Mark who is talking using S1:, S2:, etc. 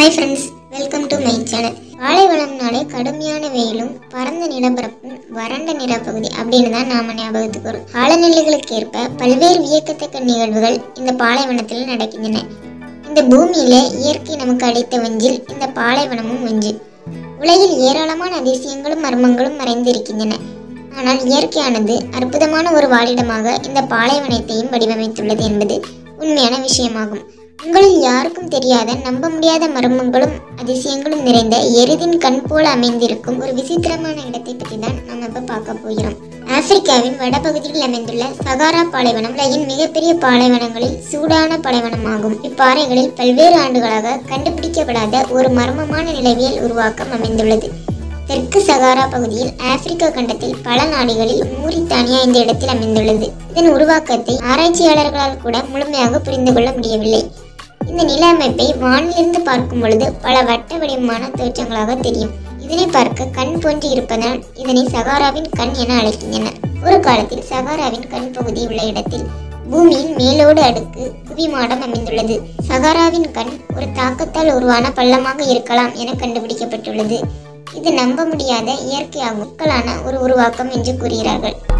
S1: Hi friends, welcome to my channel. பாலைவனம்னாலே கடுமையான வெயிலும் பரந்த நிலப்பரப்பும் வறண்ட நிலப்பகுதி அப்படின்னு தான் நாம ஞாபகத்துக்கு வரும். காலநிலைகளுக்கு ஏற்ப பல்வேறு வியக்கத்தக்க நிகழ்வுகள் இந்த பாலைவனத்தில் நடக்கின்றன. இந்த பூமியில இயற்கை நமக்கு அளித்த வஞ்சில் இந்த பாலைவனமும் ஒன்று. உலகில் ஏராளமான அதிசயங்களும் மர்மங்களும் மறைந்திருக்கின்றன. ஆனால் இயற்கையானது அற்புதமான ஒரு வாழிடமாக இந்த பாலைவனத்தையும் வடிவமைத்துள்ளது என்பது உண்மையான விஷயமாகும். உங்களில் யாருக்கும் தெரியாத நம்ப முடியாத மர்மங்களும் அதிசயங்களும் நிறைந்த எருதின் கண் போல அமைந்திருக்கும் ஒரு விசித்திரமான இடத்தை பற்றி தான் நம்ம இப்ப பார்க்க போகிறோம். ஆப்பிரிக்காவின் வடபகுதியில் அமைந்துள்ள சகாரா பாலைவனம் உலகின் மிகப்பெரிய பாலைவனங்களில் சூடான பாலைவனமாகும். இப்பாறைகளில் பல்வேறு ஆண்டுகளாக கண்டுபிடிக்கப்படாத ஒரு மர்மமான நிலவியல் உருவாக்கம் அமைந்துள்ளது. தெற்கு சகாரா பகுதியில் ஆப்பிரிக்கா கண்டத்தில் பல நாடுகளில் மூரித்தானியா இந்த இடத்தில் அமைந்துள்ளது. இதன் உருவாக்கத்தை ஆராய்ச்சியாளர்களால் கூட முழுமையாக புரிந்து கொள்ள முடியவில்லை. இந்த நில அமைப்பை வானிலிருந்து பார்க்கும் பொழுது பல வட்ட வடிவமான தோற்றங்களாக தெரியும். இதனை பார்க்க கண் போன்று இருப்பதால் இதனை சகாராவின் கண் என அழைக்கின்றனர். ஒரு காலத்தில் சகாராவின் கண் பகுதி உள்ள இடத்தில் பூமியின் மேலோடு அடுக்கு குவிமாடம் அமைந்துள்ளது. சகாராவின் கண் ஒரு தாக்கத்தால் உருவான பள்ளமாக இருக்கலாம் என கண்டுபிடிக்கப்பட்டுள்ளது. இது நம்ப முடியாத இயற்கையாகவும் ஒரு உருவாக்கம் என்று கூறுகிறார்கள்.